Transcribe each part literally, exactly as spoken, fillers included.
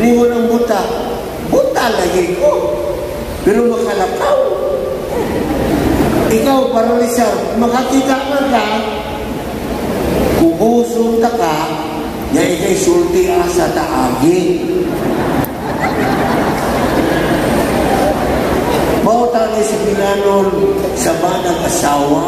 Iningon ang buta. Buta lagi ko. Pero makalakaw. Ikaw, paralisar, makakita ka ka, kubusun ta ka, yan ikay sulti asa taagi. Bauta ni si Pinanon sa banang asawa.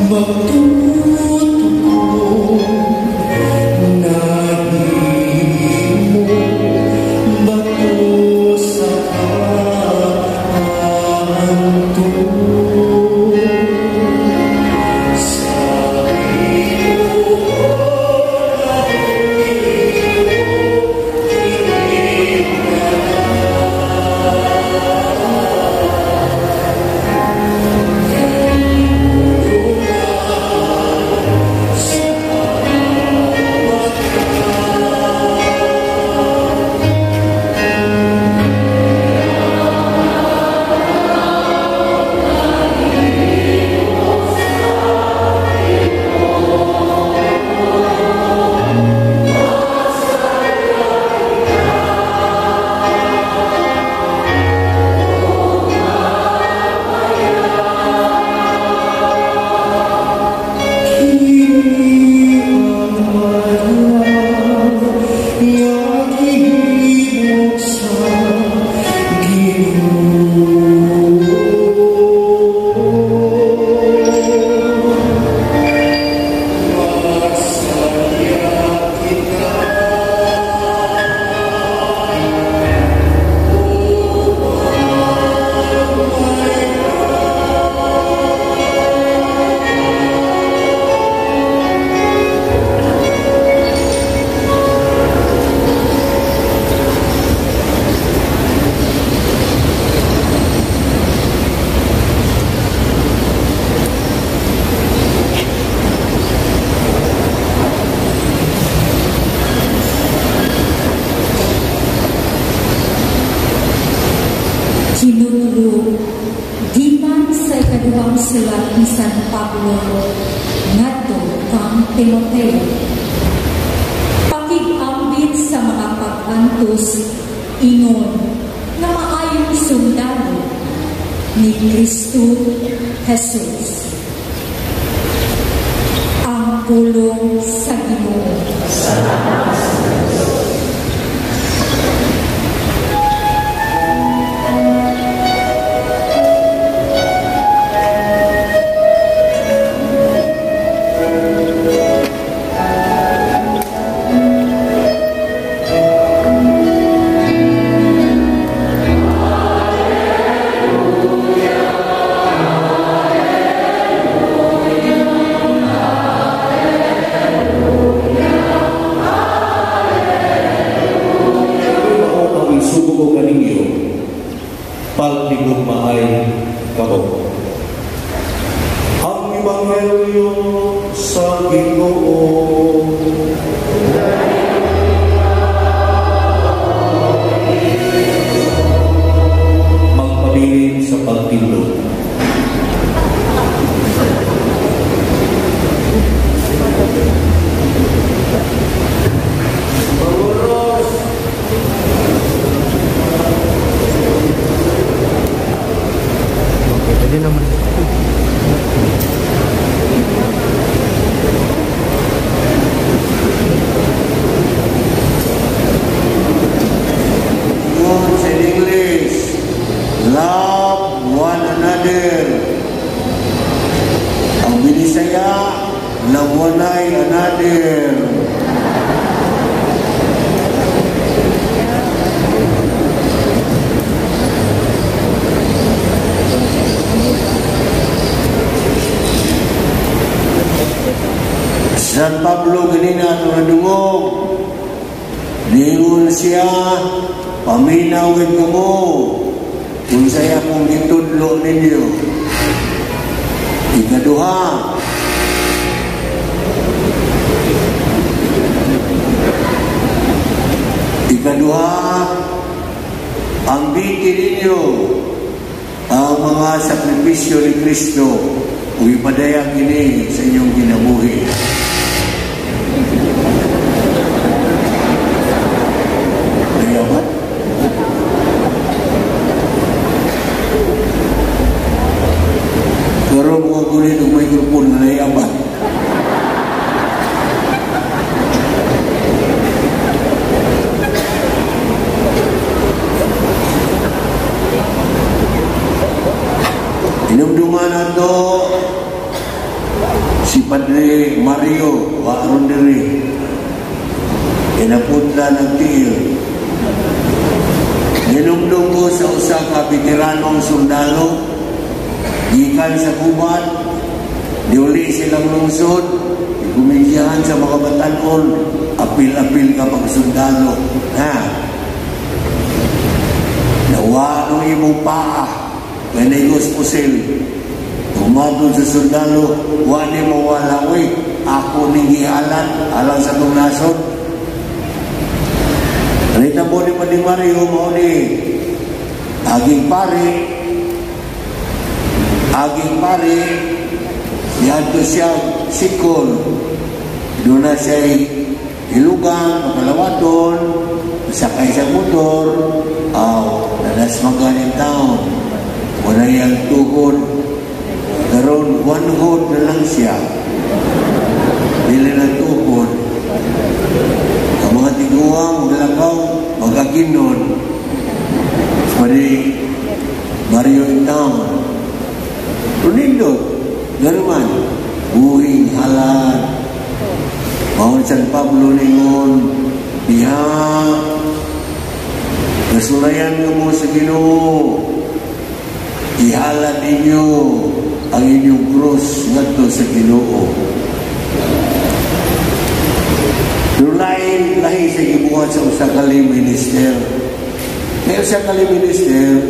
Kinutulog, giman sa ikaduhang sulat ni San Pablo, ngadto kang Timoteo. Pakig-ambit sa mga pag-antos, ingon, na maayong sundalo ni Kristo Jesus. Ang pulong sa Ginoo. Pagdigugmaay kamo. Ang Ebanghelyo sa Ginoo. Magpabilin sa pagtindog. Pwede naman. Words in English. Love one another. Ang Binisaya, love one another. San Pablo ganina ito na dungog. Ningon siya, paminawin ka mo. Kung saya kong itudlo ninyo. Ikaduha. Ikaduha, ang biti ninyo, ang mga sakripisyo ni Kristo, kung ipadayang ini sa inyong kinabuhi. Dayawan? Pero mga kulit ng microphone na nayaman. Inumduman na ito si Padre Mario waaron diri inapunta ng tiil. Ninumdum ko sa usa ka veteranong sundalo gikan sa Kuban, diuli silang lungsod, kumidyahan sa mga batanon, apil-apil ka pag sundalo. Ha? Nawa ng imong paa, ganigos pusil. Tumatod sa sundalo, wani mo walawi, ako ningihalan, alang sa itong nasod. Rita mo ni Padre Mario, mo ni aging pare, aging pare, yadto siya sikol, doon na siya ilugan, makalawaton, sakay sa motor, aw, nalas magaling taon, wala yung tuhod, karon one hood na lang siya, dili na tuhod, ang mga tiguang, malakaw, magaginon, Padre Mario in town, tunindot, garuman, buhing halad, Mount San Pablo ningon, diha, nasulayan nga mo sa Ginoo, ihalad ninyo ang inyong krus ngadto sa Ginoo. Lain lahi sa gibuhat sa usa ka lay minister. Kaya usa ka lay minister,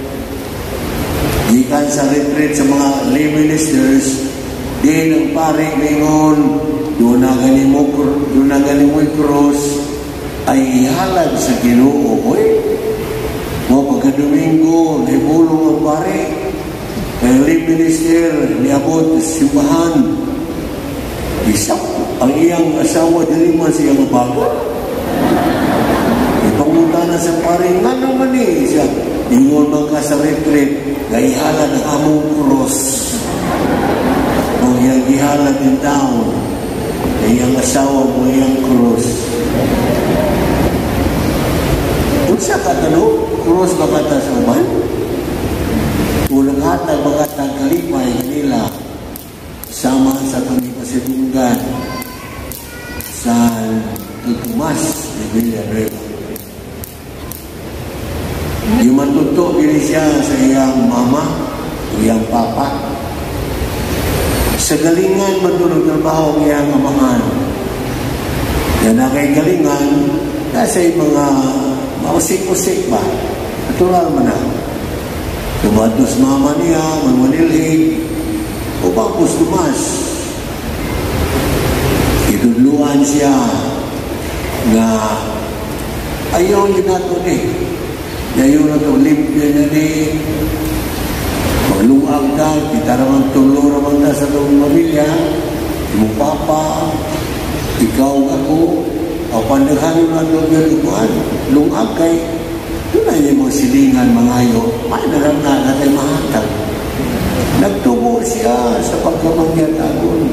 gikan sa retreat sa mga lay ministers, din ang pare ningon, doon na gani mo, doon na gani mo cross, ay ihalad sa Ginoo. Oy, mo pagka-Domingo, naibulong ang pare, kaya lay minister, niabot sa simbahan, isap, ang iyang asawa dili man siya mabago. Ipangunta na sa pare, nga naman eh, siya, ingon man ka sa retreat, gaihala ng among cross. Kung iyang ihala din taon, iyang asawa mo iyang cross. Kung siya katalo, cross ba kata sa uban? Ulang hatag bagatang kalipay nila, sama sa kami pasidunggan, sa Tutumas de Villanueva. Yung matuto din siya sa iyang mama, iyang papa. Sa galingan matulog trabaho ang iyang amahan. Yan na kay galingan, nasa mga mausik-usik ba? Natural man na. Tumatos mama niya, manwanilig, upang Tumas. Idudluan siya nga ayaw yun nato ni ayaw na ito limpyo na ni maglungag ka kita ramang tulo ramang na sa itong pamilya yung papa ikaw ako o pandaghanin na ito yung lungag kay doon na yung mga silingan mga ayo may naram na natin mahatag nagtubo siya sa pagkamangyan agon.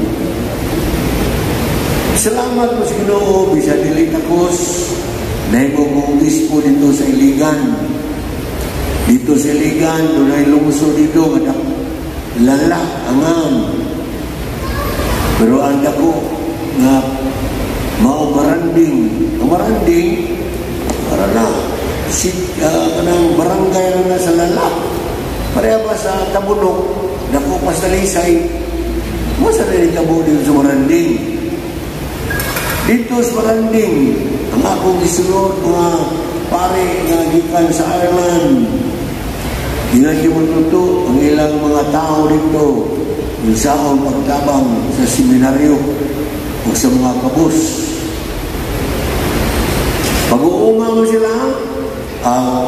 Salamat po sa Ginoo, bisa dili takos. Naimo mong bispo dito sa Iligan. Dito sa Iligan, doon ay lungsod dito, kada lala, angan. Pero ang dako nga mao maranding, ang maranding para na si uh, kanang barangay na sa lala. Pareha ba sa Tabunok, dako pa sa Lisay. Mo sa rin tabo dito sa maranding. Dito sa Maranding, ang akong isunod mga pare nga gikan sa Ireland. Ginagimatuto ang ilang mga tao dito yung saong pagtabang sa seminaryo o sa mga kabus. Pag-uunga mo sila, uh,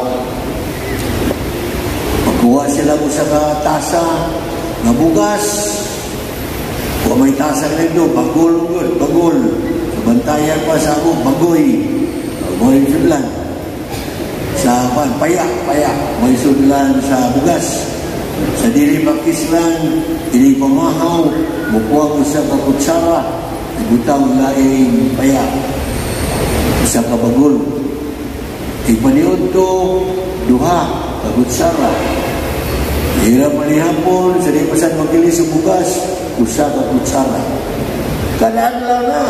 pagkuha sila mo sa tasa na bugas, kung may tasa nito, bagol, bagol. Bantayan pa sa ako, bagoy. Bagoy sudlan. Sa pan, payak, payak. May sudlan sa bugas. Sa diri pakislan, ini pamahaw. Mukuha ko sa kakutsara. Ibutang laing payak. Sa kabagol. Ipaniod to, duha, kakutsara. Ira manihapon, sa di pasan magkilis sa bugas, usa ka kutsara. Kadaan lang na.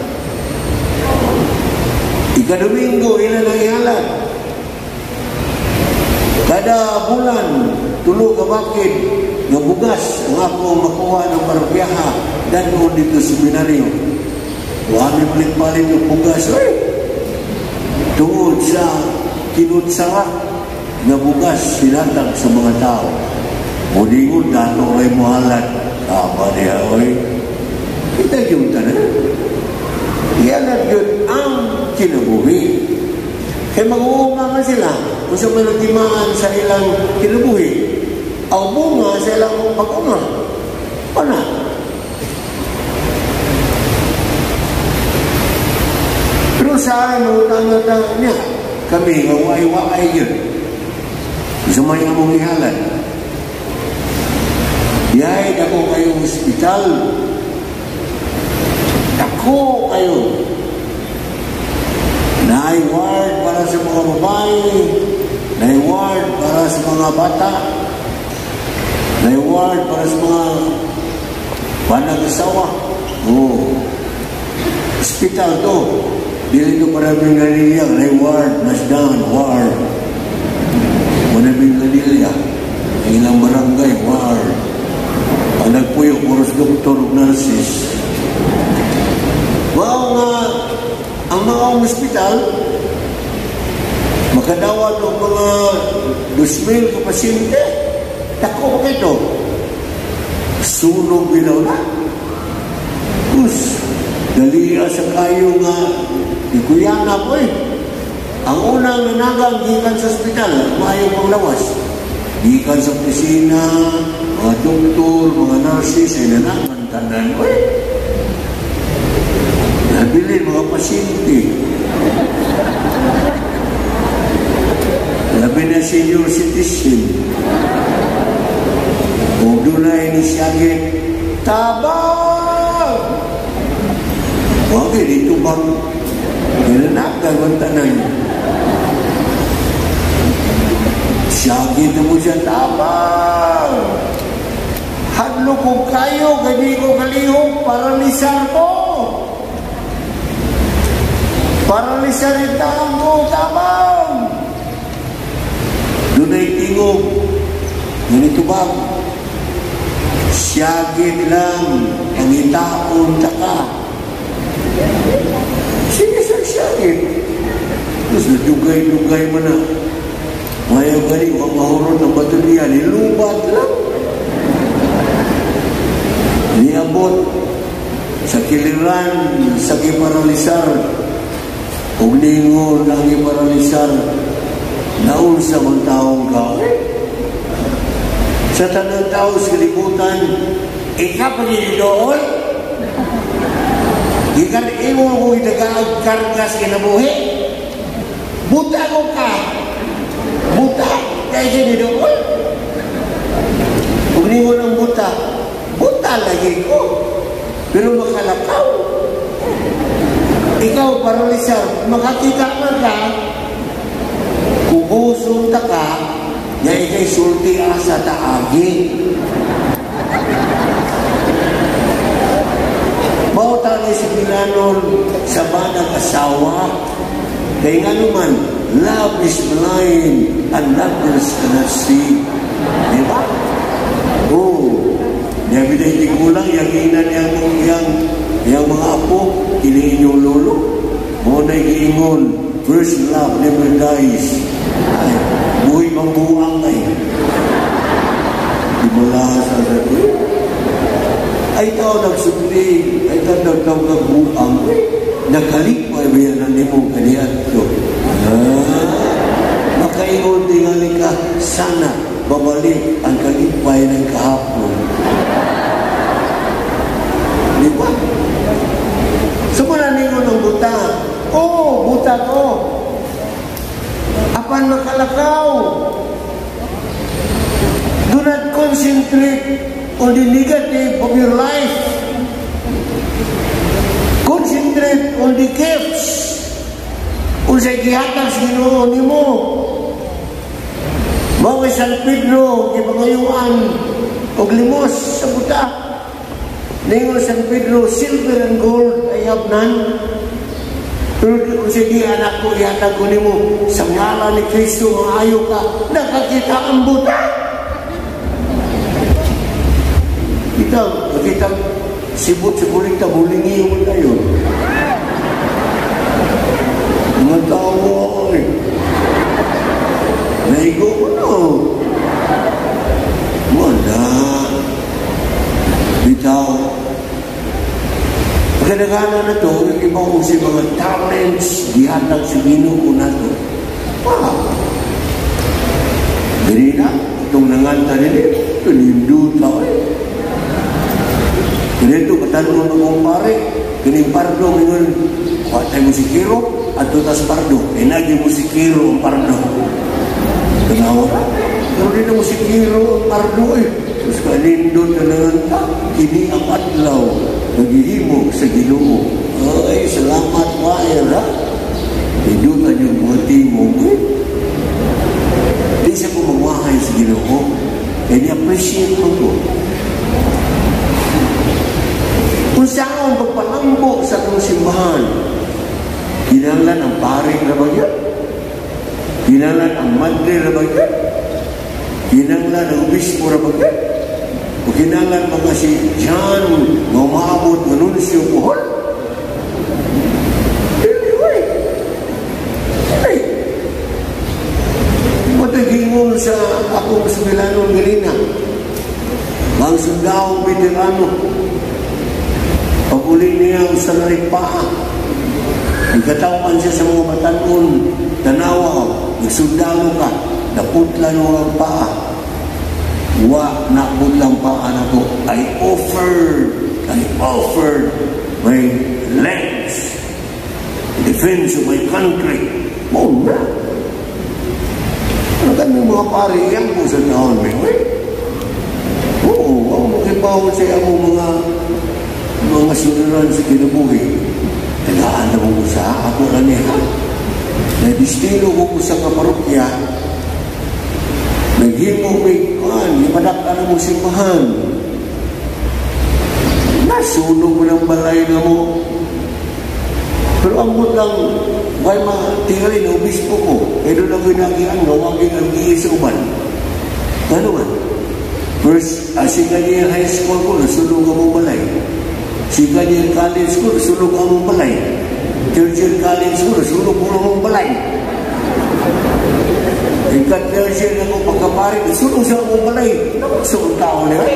Ika-Domingo, ina nang ihalat. Kada bulan, tulo ka bakit, nga bugas, ang ako makuha ng parapyaha, dan noon dito seminaryo. Wami palit-palit ng bugas, ay! Tungod sa kinutsara, nga bugas, sinatag sa mga tao. Mudingon, dato rin mo halat. Tama niya, oy. Kita yung tanan. Iyalat yun ang kinabuhi. Kaya mag-uuma man sila kung sa manatimaan sa ilang kinabuhi. Ang bunga sa ilang pag-unga. Pana? Pero sa ano, tangan-tangan niya, kami, ngaway-waay yun. Gusto mo yung mong ihalan. Yay, ako kayong hospital. Ako kayo. Na-ward para sa mga babae. Na-ward para sa mga bata. Na-ward para sa mga panag-asawa. Oh. Hospital to. Dili ito para ng Galilea. Na-ward, Nasdan, ward. Manabing Galilea. Ilang barangay, ward. Ang nagpuyo, puros doktor, nurses. Wow nga, ang mga hospital, makadawat ng mga two thousand ka pasyente. Tako pa ito. Sunog bilaw na. Kus, dali sa kayo nga, ikuyana po eh. Ang unang nanagang, gikan sa hospital, mayong panglawas. Gikan sa opisina, mga doktor, mga nurses, ay nanaman, tanan, eh. Nabilin mga pasyente. Labi na senior citizen. O doon na inisyagin, tabang! Huwag dito bang nilanagan ang tanan. Siyagin na mo siya, tabang! Hadlo ko kayo, gani ko kalihog, paralisar ko. Paralisar itang ko, tabang! Doon ay tingog. Ganito ba? Siyagin lang ang itaon taka. Sige sa siyagin. Tapos nadugay-dugay mo na. Ngayon ka rin, huwag mahurot ang bato niya. Nilubat lang. Niabot sa kiliran, sa kiparalisar. Kung lingon ang kiparalisar, naunsa mong taong ka. Sa tanang tao sa kalibutan, ika pa niyo doon. Ikan imo ko itagaag kargas kinabuhi. Buta ko ka. Buta. Kaya siya doon. Kung lingon ang buta, buta lagi ko. Pero makalakaw. Ikaw, paralisar, makakita ka ka, kubusun ta ka, na ikay sulti asa taagi. Bauta na si Pinanon sa banang asawa, kaya nga naman, love is blind and lovers cannot see. Diba? Oo. Nabi na hindi kulang, yakinan yang, yang, yang mga apo, kini inyong lolo. Muna iingon, first love never dies. Ay, buhay mang buang ay. Di mula sa sabi. Ay tao nagsubli, ay tao nagtaw na buang. Nakalikpay ba yan ang nimong kaniyan ko? Ah, makaingon tingali ka, sana babalik ang kalikpay ng kahapon. Di ba? Sumula ninyo ng buta. Oo, buta ko. Apan makalakaw. Do not concentrate on the negative of your life. Concentrate on the gifts. Kung sa gihatag sa Ginoo nimo. Mga San Pedro, kipangayuan, o limos sa buta. Ningon San Pedro, silver and gold, I have none. Pero kung sige, anak ko, ihatag ko ni mo, sa ngalan ni Kristo, ang ayaw ka, nakakita ang buta. Kita, nakita, sibot-sibulit ka, bulingi mo na yun. Mga tao, eh. Naigo mo na. Wala. Bitaw. Pagkadagana na ito, yung iba ko si mga talents, dihatag sa Ginoo na ito. Wow. Ganyan na, itong nanganta nila, ito ninduta eh. Ganito, katanong na kong pare, kining pardo, ngayon, watay mo si Kiro, at tutas pardo, inagi mo si Kiro ang pardo. Kanawa ka, pero din mo si Kiro ang pardo eh. Terus kanindot na nanganta, ini ang adlaw, naghihimog sa Ginoo. Ay, salamat waer ha. Hindutan yung mga timog eh. Di siya po magwahay sa Ginoo. Eh, ni-appreciate ko po. Kung saan ang pagpalambo sa itong simbahan, kinanglan ang paring na ba yan? Kinanglan ang madre na ba yan? Kinanglan ang obispo na ba yan? O kinanglan mga si John na umabot ng nunsyo pohon? Anyway, ay, matagingon sa akong Subilanong Galina, mga sundahong veterano, pag-uli niya ang salaring paa. Nagkatawan siya sa mga batanon, tanawa, nagsundalo ka, naputla mo ang paa. Wa, naputlang paa na ko. I offered, I offered my legs in defense of my country. Oh, na. Ano kami mga pari, yan po sa taon, may way. Oo, ako makipawal sa ako mga mga sunuran sa kinabuhi. Tagaan na mo sa ako na niya. Na-distino ko sa kaparokya. Naghimo may kuhan. Ipadak ka na mo simbahan. Nasunog mo ng balay na mo. Pero ang lang, why matingalin na obispo ko? Kaya doon ako inagihan, nawagin ang giis sa uban. Gano'n man? First, asika niya high school ko, nasunog ang balay. Sika niya college ko, nasunog ang balay. Third year college ko, nasunog ang balay. Ikat third year na ko pagkapari, nasunog sa ang balay. Nakasunog tao niya.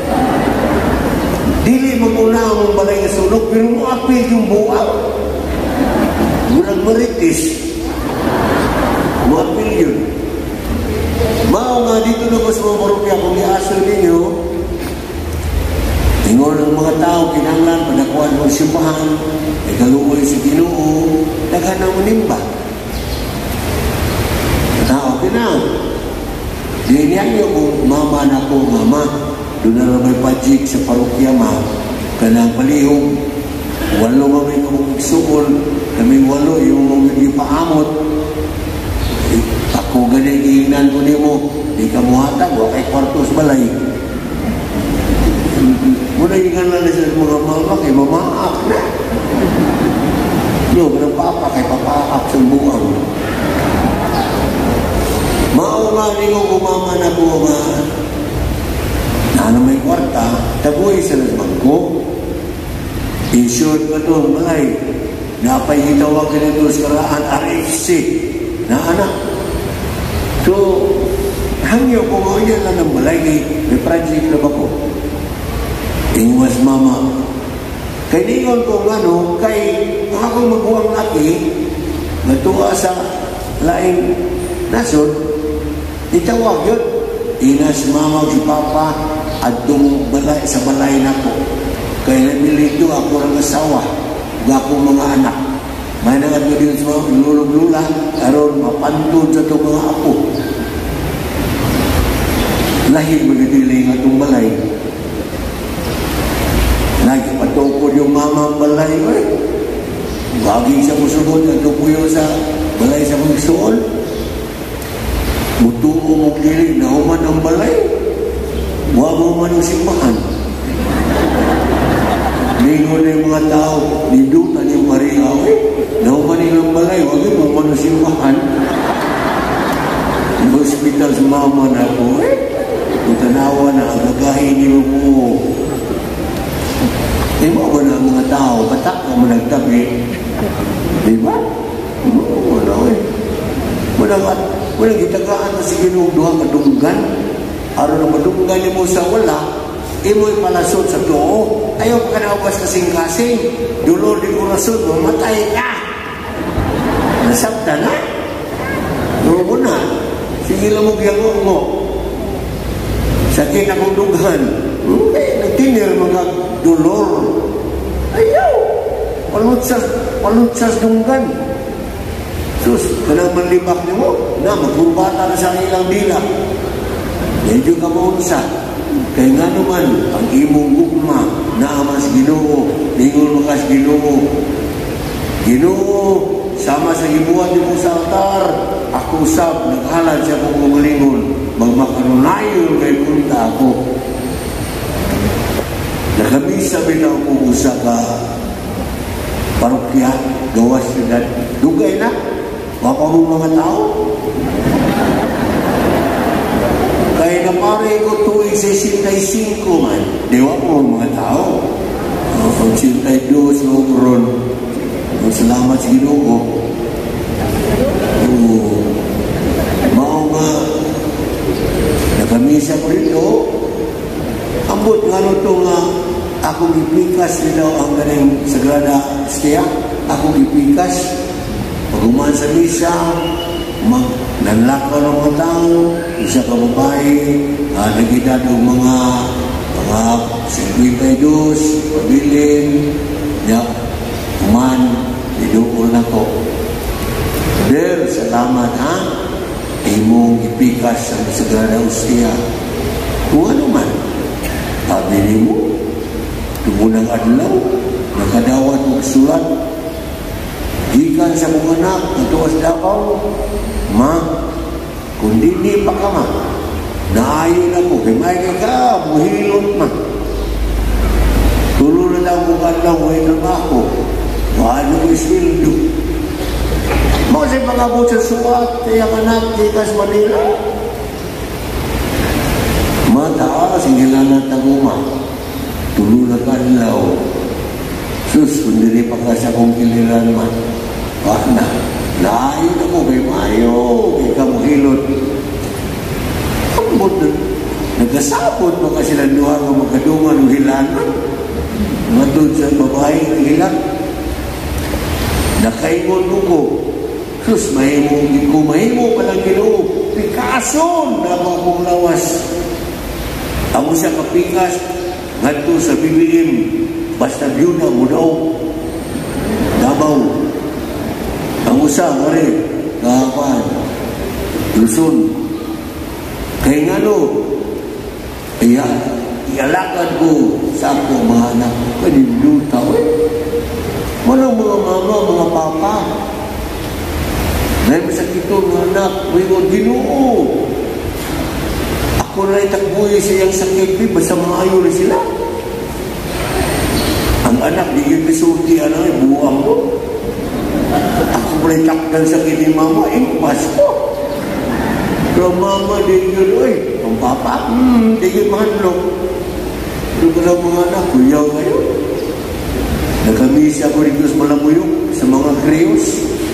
Dili mag-una ang balay na sunog, pero maapil yung buwag. Murag maritis. Maapil yun. Mao nga dito na ko sa mga parokya, kung i-aso ninyo, ingon ang mga tao, kinanglan, panakuan mo simbahan, ay kaluoy sa Ginoo, daghan ang manimba. Tao, kinang. Diyan niyo kung mama na ko, mama, doon na may pajik sa parokya, ma, kanang palihog, walo kami kong suol, kami walo, yung mga ipaamot, ako ganyan iinan ko ni mo, di ka muhatag, wakay kwartos balay. Muna ingan lang sa mga mama, kay mamaak na. No, ng papa, kay papaak sa buang. Mao nga rin ko kumama na ko nga, na may kwarta, tagoy sa bangko. Insured pa ito, malay. Napay hitawag ka nito sa karaan R F C na anak. So, hangyo ko nga yan lang ng balay, may project na ba ko? Ingwas mama. Kay ningon ko nga no, kay ako magbuwang laki, natuwa sa laing nasod, itawag yun. Ina si mama, si papa, at balay, sa balay na ko. Kaya nabilito ako ng asawa, ako mga anak. May nangad mo din sa mga lulog-lula, aron mapantod sa itong mga apo. Lahi magdidiling atong balay. Lagi patukod yung mama ang balay. Eh. Baging sa musugod, at tupuyo sa balay sa magsuol. Mutuo mo dili na human ang balay. Wa mo man ang simbahan. Ningon na yung mga tao, nidutan yung Mariaw eh. Na human nilang balay, wag mo man ang simbahan. Yung hospital sa mama na ako eh. Tanawa na, gagahin niyo mo. Di ba ba na ang mga tao, batak ka mo nagtabi? Di ba? Oo, wala eh. Walang, walang gitagaan na si Ginugduha kadunggan. Araw na madunggan niyo mo sa wala, imo'y palasod sa too. Ayaw ka na awas kasing-kasing. Dulor di kurasod, mamatay ka. Nasabta na. Doon mo na. Sige lang mo biyang mo. Sakit akong dughan. Okay, nagtinir mga dolor. Ayaw. Palutsas, palutsas dunggan. Sus, kanang manlibak niyo mo, na magkurbata na sa ilang dila. Medyo ka maunsa. Kaya nga naman, ang imong gugma na amas Ginoo, lingol makas Ginoo. Ginoo, sama sa ibuhat niyo sa altar, ako usab, naghalad siya kong umalingon. Magmakanunayon kay punta ako. Nakamisa bitaw ko usa ka parokya, gawas syudad. Dugay na, wapa mo mga tao. Kaya na pare ko tuwing sesenta-y-cinco man, di wapa mo mga tao. Kung sesenta-y-dos no ron, salamat sa Ginoo. Mao nga nakamisa ko rito, ambot nga ito nga ako gipikas nito ang ganing Sagrada Hostia. Ako gipikas pag-uman sa misa, mag nanlakaw ng mga tao, isa ka babae, uh, nagidad ng mga mga sesenta-y-dos, pabilin, ya, uman, idukol na ko. Der, salamat ha, imong ipikas ang Sagrada Hostia. Kung ano man, pabili mo, tumunang adlaw, nakadawat mo sulat, gikan sa mga anak, natuwas Davao, ma, kung hindi pa ka ma, naayon ako, kay may ka, muhilot ma. Tulo na lang mga adlaw, may trabaho, maano ko isildo. Mga sa mga butsa suwat, kaya anak, gikas Manila. Mataas, hingilanan taguma. Tulo na kanlaw. Sus, kung hindi pa ka sa kong kiliran man. Wah na. Naayon ako kay Mayo, kay Kamuhilot. Ambot na. Nagkasapot mo kasi lang duha ng magkadungan ng hilanan. Matod sa babae ng hilan. Nakaingon mo ko. Sus, mahimo, ko mahimo palang Ginoo. Pikason na mga kong lawas. Ang siya kapikas, ngadto sa B B M, basta byuda mo daw. Davao. Ang usa, ngari, kahapan, Luzon. Kaya nga no, iya, ialakad ko sa ako mga anak. Kaniluta, eh. Walang mga mama, mga papa. Dahil masakit ito, mga anak, may mga Ginoo. Ako na itakbuhi siyang sakit, basta maayo na sila. Ang anak, di yung pisulti, ano, buwang mo. Ako na itakdan sakit ni mama, impas ko. Pero mama, di yun, oy, ang papa, hmm, di yun mahanlok. Pero pala mga anak, kuyaw ngayon. Nakamisa ko rin sa Malamuyok, sa mga kriyos.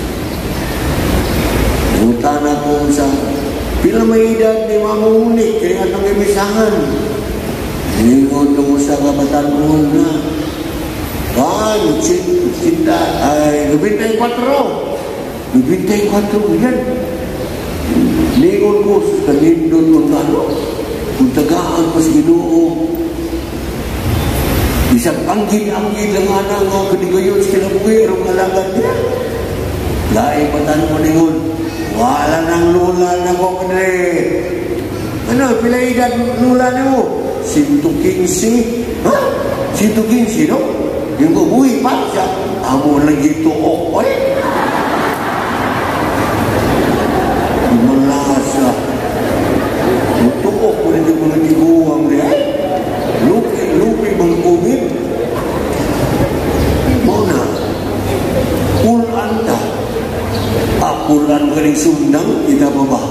Nangutana ko sa pila may edad ni Mama Unik, kaya atong imisahan. Hingon ko sa kabatan mo na, ay, cinta, ay, nabintay kwatro. Nabintay kwatro, yan. Hingon ko sa kanindon kung ano, kung tagaan ko sa Ginoo. Isang panggil-anggil lang nga nga kanigayon sa kinabuhi, ang kalagan niya. Laing patan mo ningon, wala nang lula na ko kanre. Ano, pila edad lula na mo? Sinto kinsi. Ha? Sinto kinsi, no? Yung kubuhi pa siya. Amo lagi tuok, oy. Malasa. ng mga tiguang rin. Lupi-lupi mga kumit. Muna, pulaan ta. Ah, pulaan ka rin sundang, kita ba ba?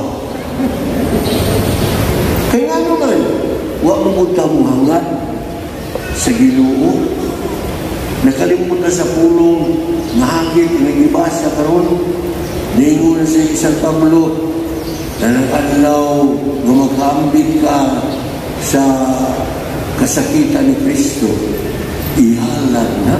Kaya nga naman, huwag mo punta mo hangat sa Ginoo. Nakalimutan sa pulong mahagit ng ibasa karon. Ningon sa isang Pablo na nag-adlaw na mag-aambit ka sa kasakitan ni Kristo. Ihalan na.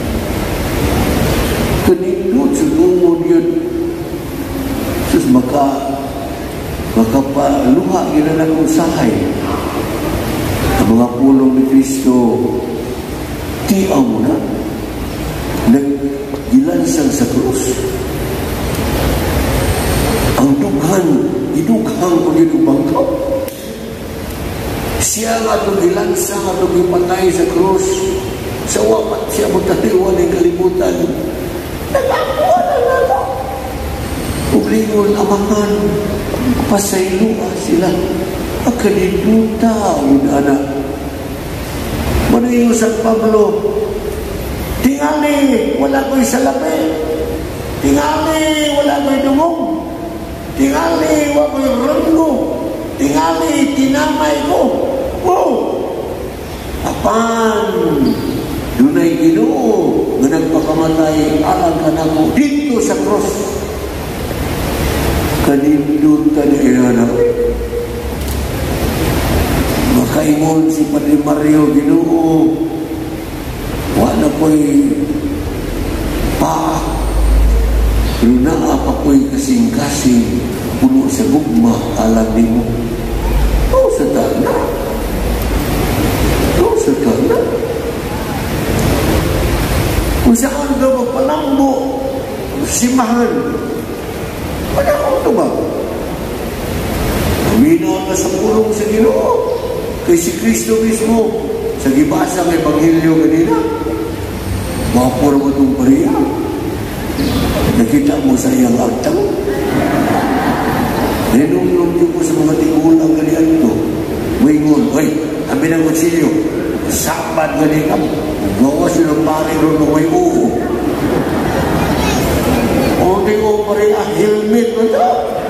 Kanindot sa tungod yun. Sus, maka makapaluha gina na kong sahay. Ang mga pulong ni Kristo, tiaw mo na. Naggilansang sa krus. Ang dughan, idughang ko dito bangkaw. Siya nga itong gilansang at itong ipatay sa krus. Sa wapat siya magtatiwan ng kalibutan. Nagawa na nga ito. Uglingon, amahan, pasaylua sila. Akaliduta, yun anak. Manayo sa Pablo, tingali, wala ko'y salapi. Tingali, wala ko'y dungong. Tingali, wala ko'y ranggo. Tingali, tinamay ko. Wow! Apan, dunay Ginoo nga nagpakamatay alang ka na mo dito sa cross. Kanindutan niya na makaingon si Padre Mario, Ginoo, wala ko'y pa, pero naapa ko'y kasing-kasing puno sa gugma alam ni mo. O sa tana. O sa tana. Kung saan ka magpalambo, simahan, wala kong ito ba? Uminaw ka sa pulong sa Ginoo. Kay si Kristo mismo, sa gibasa ng Ebanghelyo kanina, mapura mo itong pariya. Nakita mo sa iyang agtang. Ninunglong niyo po sa mga tigulang ganyan ito. Wingon, ay, kami ng magsilyo, sabat ganyan ka. Gawa siya ng pari ron na may uho. O di ko pariya, helmet mo ito.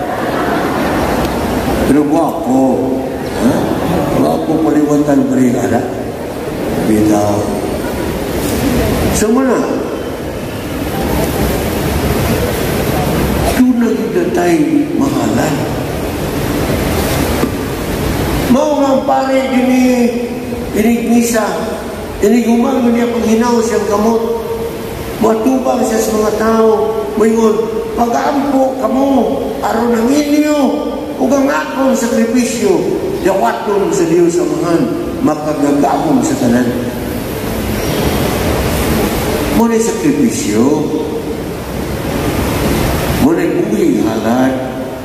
Pero guwapo, ha? Guwapo paliwatan pariya, ha? Bitaw. So muna, doon na kita tayo mahalan. Mau nga pare, dini, inignisa, iniguman mo niya paghinaw siyang kamot. Matubang siya sa mga tao. Mayroon, pag-aampo kamo, aron ang inyo, ug ang akong sakripisyo, yawaton sa Diyos Amahan, makagagamon sa tanan. Muna'y sakripisyo, muna'y buwing halad,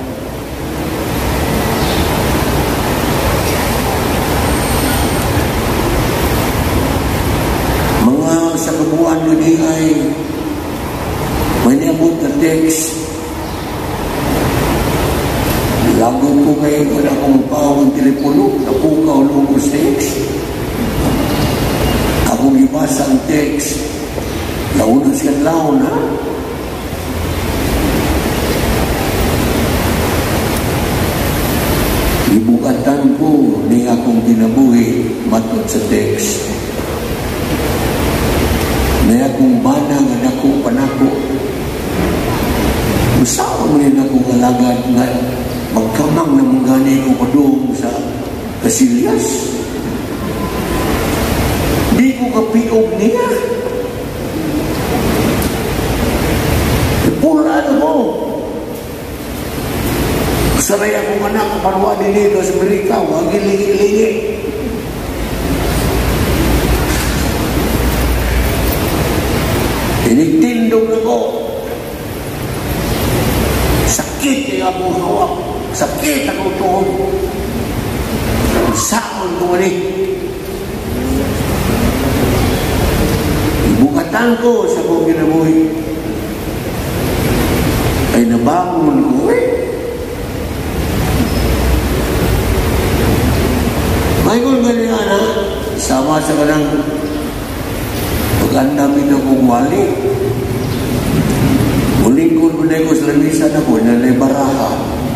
mga sa kabuuan mo ni ay may niabot na text. Lago ko kayo wala akong pawang telepono, napukaw lungos text. Akong ibasa ang text, launas ka laon ha. Ibukatan ko ni akong kinabuhi matod sa text. May akong banang at akong panako. Usawa mo rin akong alagad nga magkamang na mong gani ko padung sa Kasilyas. Di ko kapiog niya. Pulaan mo. Saray akong anak kaparwa din dito sa Amerika. Huwag ilingi-lingi. Tinitindog na ko. Sakit yung akong hawak. Sakit akong tuhod. Saan ko mali. Ibukatan ko sa kong ginabuhi. Ay nabangon ko eh. May kung ganyan na, sama sa kanang pag-andam ito kong wali. Muling ko mo na ko sa lamisan ako, nanay baraha.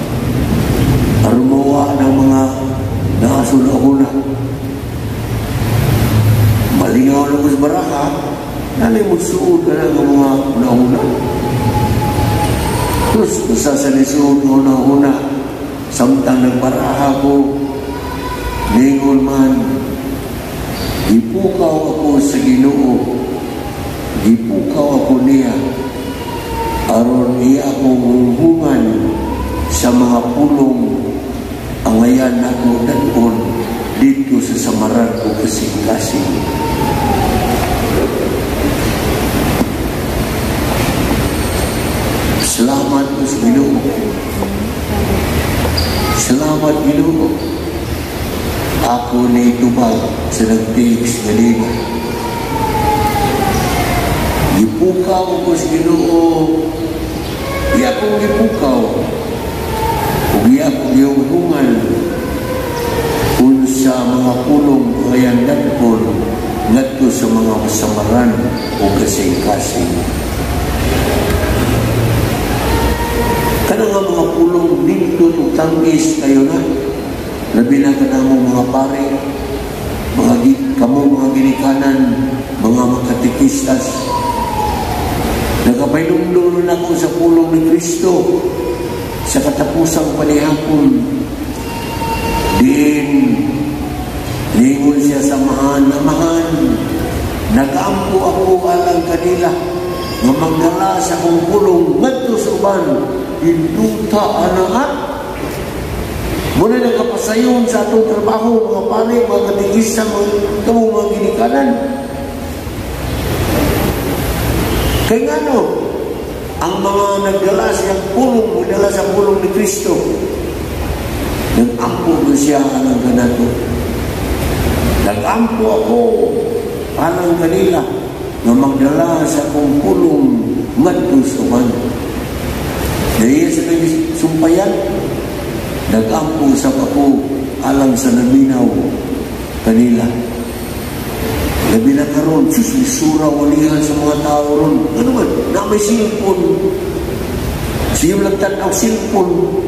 Arumawa ng mga nakasula-hula. Malingaw na ko sa baraha, nanay mo suod ka na ng mga hula-hula. Terus, basta sa lisuod ko na hula, samtang nagbaraha ko, ningon man, gipukaw ako sa Ginoo, gipukaw ako niya, aron iya akong hubungan sa mga pulong ang ayan ako danon dito sa samaran ko kasing-kasing. Salamat po sa Ginoo. Salamat Ginoo. Ako na itubag sa nagtiis na liga. Gipukaw ko sa Ginoo. Di akong gipukaw. Kung di akong gihungan kung sa mga pulong kayandan ko ngadto sa mga masamaran o kasing-kasing. Kana nga mga pulong dito itong tangis kayo na. Labi na ka na mga pare, mga kamo mga ginikanan, mga makatikistas. Nagkapailong-lulong ako sa pulong ni Kristo sa katapusang panihapon. Diin, lingon siya sa mahan na mahan. Nag-ampo ako alang kanila nga magdala sa kong pulong ngadto sa uban. Induta anaat. Muna nagkapasayon sa atong trabaho, mga pare, mga katigis sa mga kamong mga ginikanan. Kaya nga no, ang mga nagdala siyang pulong, nagdala sa pulong ni Kristo, nag-ampo ko siya alang ganato. Nag-ampo ako alang kanila na magdala sa kong pulong ngadto sa uban. Dahil sa sumpayan, nag-ampo sa ako alang sa naminaw kanila. Labi na karon, sus, lisura, walihan sa mga tao ron. Ano man, na may silpon. Siyong nagtanaw silpon.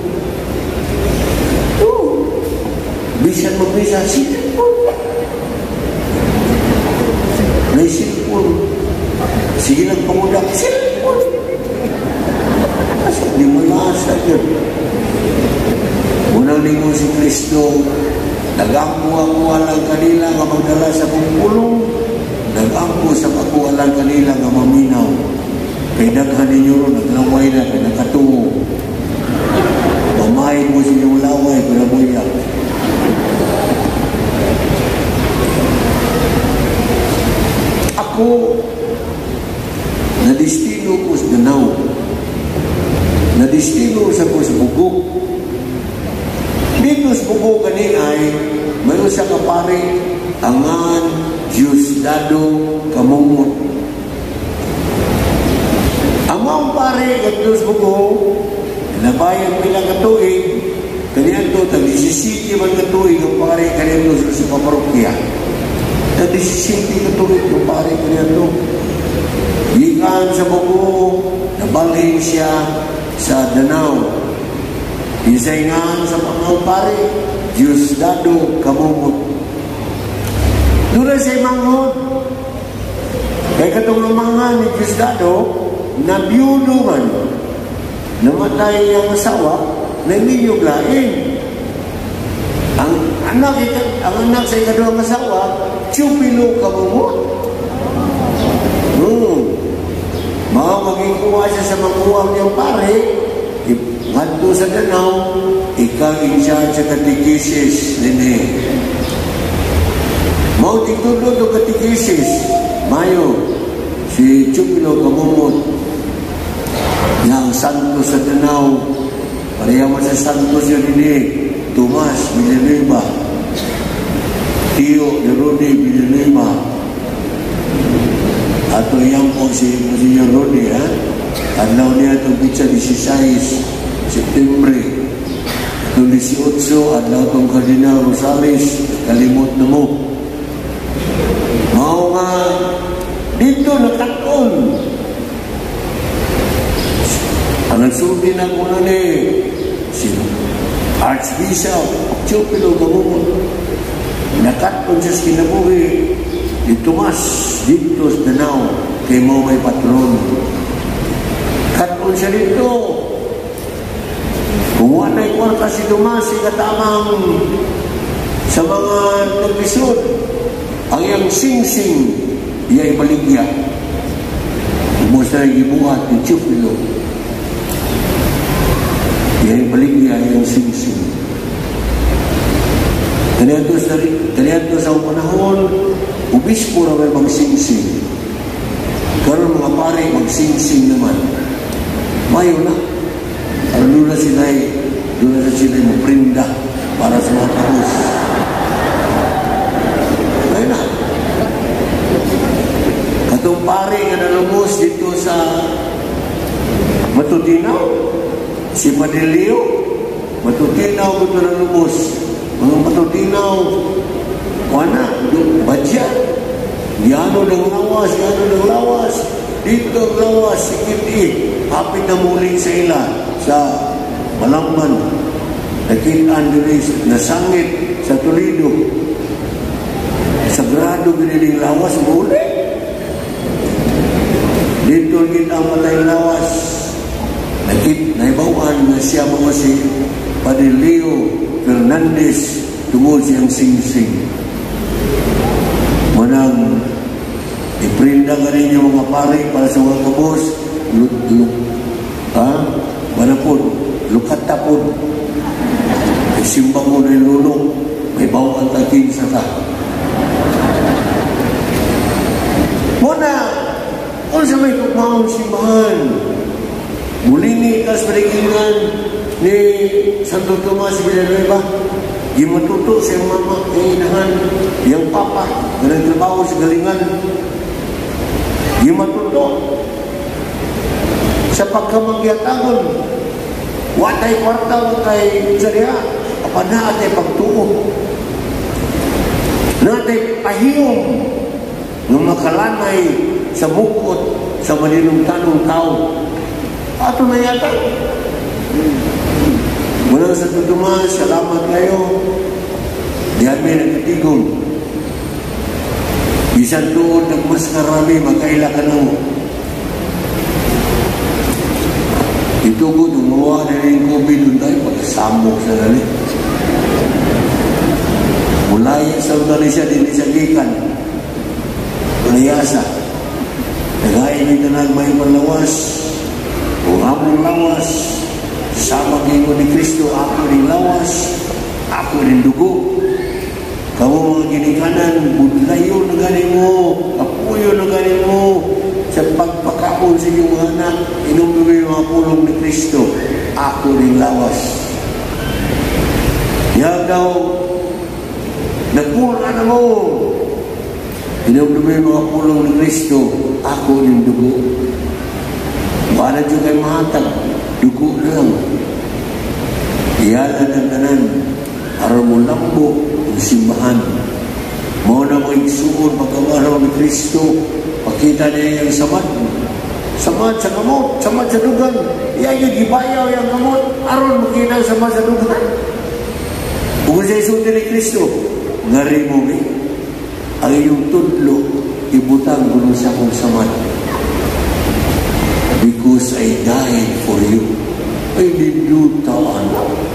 Oo. Bisan mag-bisa, silpon. May silpon. Sige lang pangudak, silpon. Kasi di malasa yun. Unang linggo si Kristo, nag-ampo ako alang kanila nga magdala sa kong pulong, nag-ampo sa ako alang kanila nga maminaw. Kay daghan ninyo ron, naglaway na, kay nakatungo. Mamahin mo sinyong laway, pinabuya. Ako, nadistino ko sa Danau. Nadistino sa ko sa Bugok. Dito sa Bugok kani ay mayroon sa kapare angan Diosdado Kamumot. Ang mga pare dito sa Bugok nabayan bilang katuig kaniyan to tag-isisiti man katuig ang pare kaniyan to sa paparokya. Tag-isisiti katuig ang pare kaniyan to. Ikan sa Bugok nabalhin siya sa Danau. Isaingan sa mga pare, Diosdado Kamumot. Doon sa imanghod. Kaya katong lumangan ni Diosdado, na biyudo man, namatay ang asawa, nangiyog lain. Ang anak, ang anak sa ikadawang asawa, Chupilo Kamumot. Hmm. Mga maging kuha siya sa magkuha niyang pare, ngadto sa Danau, ikaw in charge sa katekisis nini. Mau titulo do katekisis, mayo si Chupilo Kamumot yang santo sa Danau, pareha sa santo siya nini, Tomas Villanueva, Tio de Rodi Villanueva, ato yang po si Monsignor Rodi, ha? Adlaw niya itong pizza dieciséis Septembre Noong eighteen, adlaw tong Kardinal Rosales, kalimot na mo. Mao nga, dito nakaton. Ang nagsulti na ko na ni, si Archbishop Teofilo Gamumon, nakaton siya sa kinabuhi, ni Tomas dito sa Danao, kay mo may patron. Katon siya dito. Kung wanay kwarta si Tomas, ikatamang sa mga nag-isod, ang iyang sing-sing, iya'y baligya. Umos na ibuhat ni Teofilo. Iya'y baligya, iyang sing-sing. Kaniadto sa, kaniadto sa panahon, ubispo na may mag-sing-sing. Karon mga pare, mag-sing-sing naman. Mayo na. Ano doon na sila, doon na sila maprinda para sa mga tapos. Kaya na. Katong pare nga nalumos dito sa Matutinaw, si Padilio, Matutinaw dito nalumos. Mga Matutinaw, wana, badya. Yano ng lawas, yano ng lawas. Dito ang lawas, sikit eh. Hapit na muli sa ila. Sa Malangman, nakitaan din nasangit sa Toledo. Sagrado giniling lawas muli. Dito kita matay lawas. Nakit, naibawan na siya mga si Padilio Fernandez tungkol siyang sing-sing. Manang iprinda ka rin yung mga pare para sa mga kabos. Lut-lut. Ha? Mana pun, lukata pun, simbang mo na yung lulong, may bawang taging sa ka. Muna, kung sa may kukmaong simbahan, mulini kas berikingan ni Santo Tomas Villanueva, yung matuto sa mama, yung inahan, yung papa, ganang trabaho sa galingan, yung matuto, sa pagkamagyatangon, watay kwarta, watay sariya, apa na atay pagtuo, na atay pahiyong, ng makalanay sa bukot, sa malinong-tanong tao. Ato na yata. Mula sa Tudumas, salamat kayo. Diyan may nagkatigong. Isang tuon nagmas karami, makaila ka na mo. Ito ko, tumawa na rin COVID doon tayo, pagkasamok sa dali. Mulaya sa dali siya, din siya gikan. Malayasa. Nagayin ito na may malawas. Kung among lawas, sama kayo ni Kristo, ako rin lawas, ako rin dugo. Kamu mga ginikanan, budlayo na ganin mo, apuyo na ganin mo, sa pagpakaon sa inyong mga anak, inumdumi yung mga pulong ni Kristo, ako rin lawas. Yan daw, nagpula na mo, inumdumi yung mga pulong ni Kristo, ako rin dugo. Wala dyan kayo mahatag, dugo lang. Iyalan ang tanan, araw mo lambo, ang simbahan. Mo na mo igsuon pagkawaraw ni Kristo, pakita niya yung samad. Samad sa kamot, samad sa dugan. Iyan yung gibayaw yung kamot, aron makita ang samad sa dugan. Kung sa isunod ni Kristo, ngari mo eh, ang iyong tudlo, ibutang gulo sa akong samad. Because I died for you. Ay, nilutaan.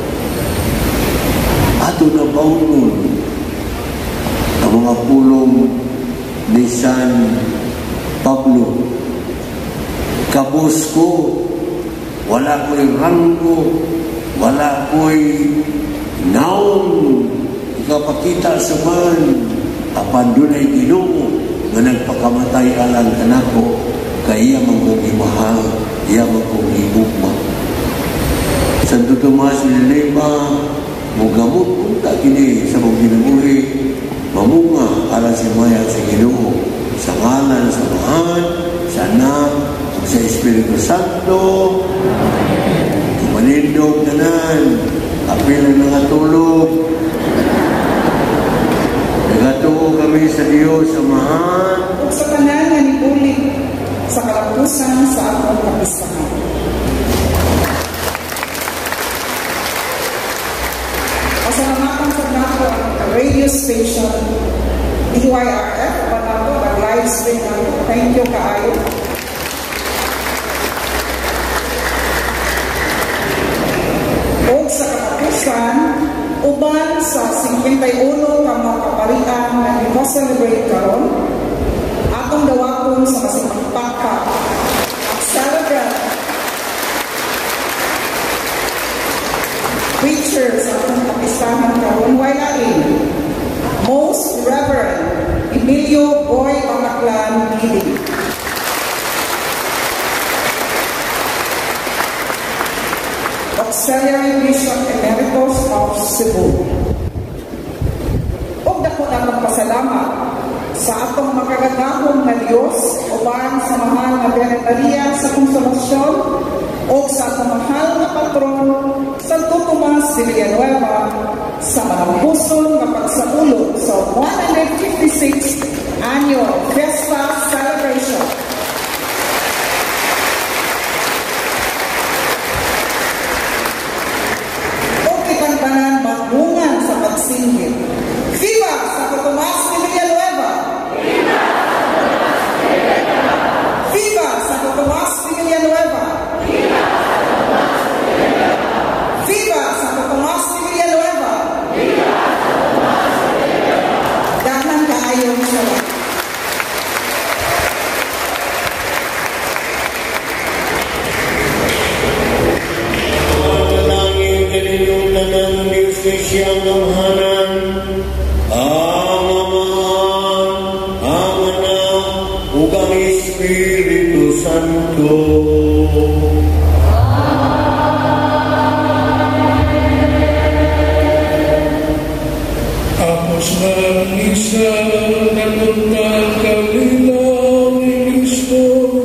Ato na baunon ang mga pulong ni San Pablo. Kabos ko, wala ko'y ranggo, wala ko'y naong ikapakita sa man, apan doon ay Ginoo nga nagpakamatay alang kanako, kaya mong imahal, iya mong ibugma. Santo Tomas Villanueva, mugamot punta kini sa mong ginabuhi, mamunga alang si Maya sa Ginoo, sa ngalan sa Mahan, sa Anak, sa Espiritu Santo, tumanindog tanan, apil na nakatulog. Nagatuo kami sa Diyos, Amahan. Ug sa tanan nga nibulig sa kalapusan sa atong kapistahan. Pasalamatan sa nato ang radio station D Y R F, panato, nag-live stream nato. Thank you kaayo. O sa katapusan, uban sa fifty-one ka mga kaparian na i-celebrate karon, atong dawakon sa masipagpaka at celebrate preacher sa atong kapistahan karon walain Most Reverend Emilio Boy Pangaklan Gili. Auxiliary Bishop Emeritus of Cebu. Ug dako na magpasalamat sa atong makagadahong na Diyos uban sa mahal na Birhen Maria sa Konsolasyon o sa atong mahal na patron Santo Tomas de Villanueva sa malampuson na pagsaulog sa one hundred fifty-sixth Annual Fiesta Celebration. O kitang tanan magungan sa pagsinggit. Viva Santo Tomas de Villanueva! Viva Santo Tomas de Villanueva! Viva Santo Tomas de Villanueva! Dahan kaayon siya. Manalangin kalilutan ng Diyos na siyang amhanan, ang Amahan, ang Anak, ug ang Espiritu Santo. Apos ng isa natuntan kalilaw ni Kristo.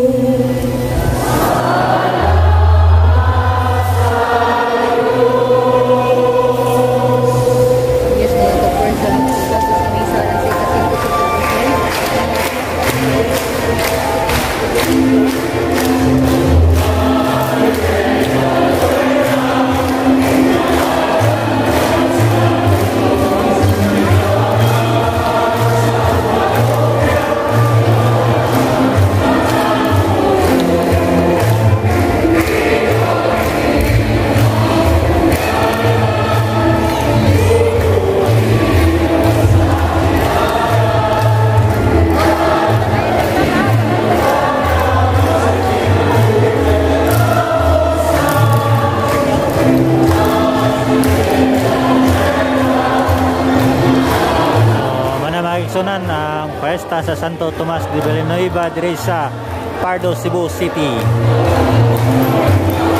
Sunan ang Fiesta sa Santo Tomas de Villanueva diri sa Pardo, Cebu City.